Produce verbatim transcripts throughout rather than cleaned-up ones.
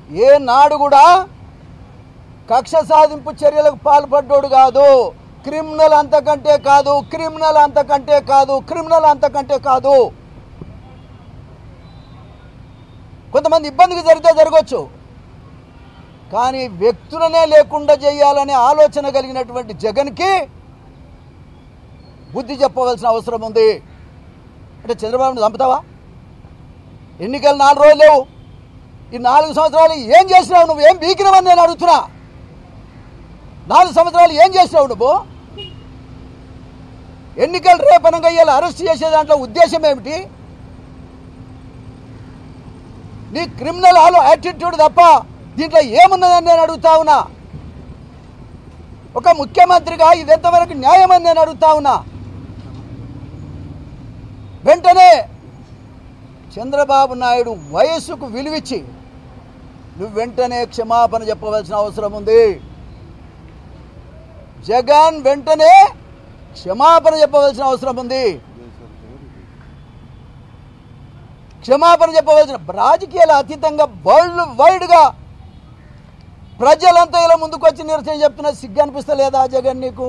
ఏ నాడు కూడా కక్ష సాధింపు చర్యలకు పాల్పడ్డోడు కాదు. క్రిమినల్ అంతకంటే కాదు, క్రిమినల్ అంతకంటే కాదు, క్రిమినల్ అంతకంటే కాదు. కొంతమంది ఇబ్బందికి జరిగితే జరగవచ్చు, కానీ వ్యక్తులనే లేకుండా చేయాలనే ఆలోచన కలిగినటువంటి జగన్కి బుద్ధి చెప్పవలసిన అవసరం ఉంది. అంటే చంద్రబాబుని చంపుతావా? ఎన్నికలు నాలుగు రోజులు లేవు. ఈ నాలుగు సంవత్సరాలు ఏం చేసినావు నువ్వు? ఏం బీకినవని నేను అడుగుతున్నా. నాలుగు సంవత్సరాలు ఏం చేసినావు నువ్వు? ఎన్నికలు రేపనంగా ఇవాళ అరెస్ట్ చేసే దాంట్లో ఉద్దేశం ఏమిటి? నీ క్రిమినల్ ఆలో యాటిట్యూడ్ తప్ప దీంట్లో ఏమున్నదని నేను అడుగుతా ఉన్నా. ఒక ముఖ్యమంత్రిగా ఇది ఎంతవరకు న్యాయమని నేను అడుగుతా ఉన్నా. వెంటనే చంద్రబాబు నాయుడు వయస్సుకు విలువిచ్చి నువ్వు వెంటనే క్షమాపణ చెప్పవలసిన అవసరం ఉంది. జగన్ వెంటనే క్షమాపణ చెప్పవలసిన అవసరం ఉంది. క్షమాపణ చెప్పవలసిన రాజకీయాల అతీతంగా వరల్డ్ వైడ్గా ప్రజలంతా ఇలా ముందుకు వచ్చి నిరసన చెప్తున్నా. సిగ్గు అనిపిస్తలేదా జగన్? నీకు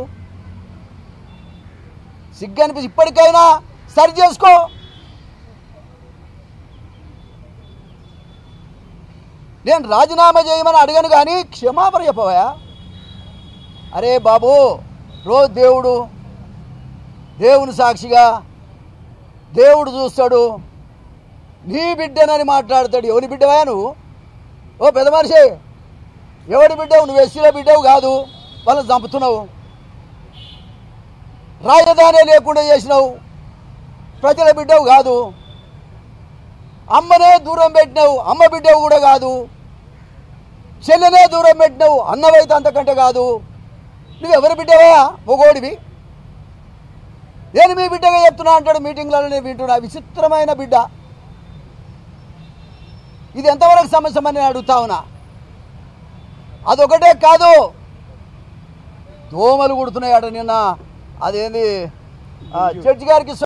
సిగ్గు అనిపిస్తే ఇప్పటికైనా సరి చేసుకో. నేను రాజీనామా చేయమని అడిగాను, కానీ క్షమాపణ చెప్పవా? అరే బాబు, రోజు దేవుడు దేవుని సాక్షిగా దేవుడు చూస్తాడు. నీ బిడ్డనని మాట్లాడతాడు. ఎవరి బిడ్డవా నువ్వు? ఓ పెద్ద మనిషి, ఎవడి బిడ్డవు నువ్వు? ఎస్సీల బిడ్డవు కాదు, వాళ్ళని చంపుతున్నావు. రాజధాని లేకుండా చేసినావు. ప్రజల బిడ్డవు కాదు. అమ్మనే దూరం పెట్టినావు, అమ్మ బిడ్డవు కూడా కాదు. చెల్లెనే దూరం పెట్టినావు, అన్నవైతే అంతకంటే కాదు. నువ్వు ఎవరి బిడ్డవా? పొగోడివి. నేను మీ బిడ్డగా చెప్తున్నా అంటాడు మీటింగ్లలో. నేను వింటున్నా. విచిత్రమైన బిడ్డ. ఇది ఎంతవరకు సమస్య అని నేను అడుగుతా ఉన్నా. అదొకటే కాదు, దోమలు కుడుతున్నాయట. నిన్న అదేంది జడ్జి గారికి